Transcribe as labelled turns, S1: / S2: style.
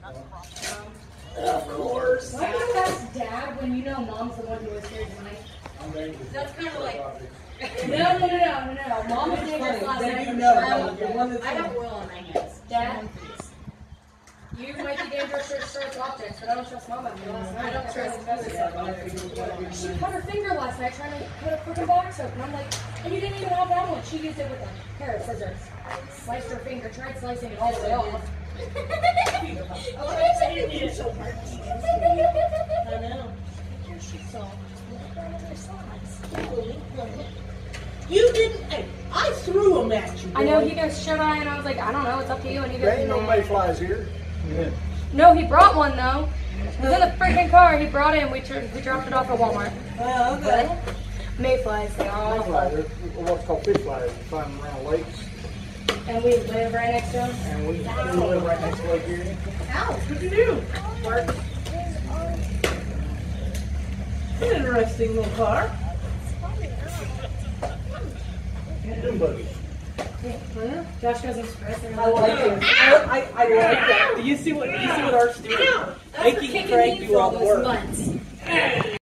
S1: Of course.
S2: Why do you ask Dad when you know Mom's the one who was here tonight?
S3: That's kind of like.
S2: No. Mom was dangerous last night.
S3: I have oil on my hands.
S2: Dad, you might be dangerous to certain objects, but I don't trust Mom after last night. I don't trust She cut her finger last night trying to put a freaking box open. I'm like, and you didn't even have that one. She used it with a pair of scissors. Sliced her finger, tried slicing it all the way off.
S1: I know. You didn't. Hey, I threw them at you.
S2: I know, he goes, should I? And I was like, I don't know, it's up to you. And he goes,
S4: There ain't no mayflies here. Yeah.
S2: No, he brought one though. It was in the freaking car. He brought it and we dropped it off at Walmart.
S1: Oh, okay.
S2: Mayflies, they are awful.
S4: Mayflies, they're what's called fish flies. You find them around lakes.
S2: And we live right next to him.
S4: And we live right next to Lake Erie.
S1: Alex, what'd you do? Work. An interesting little car.
S4: Doom buggy.
S2: Josh goes and spreads it.
S1: I like it. I like that. Do you see what our students? Making Craig do all the work.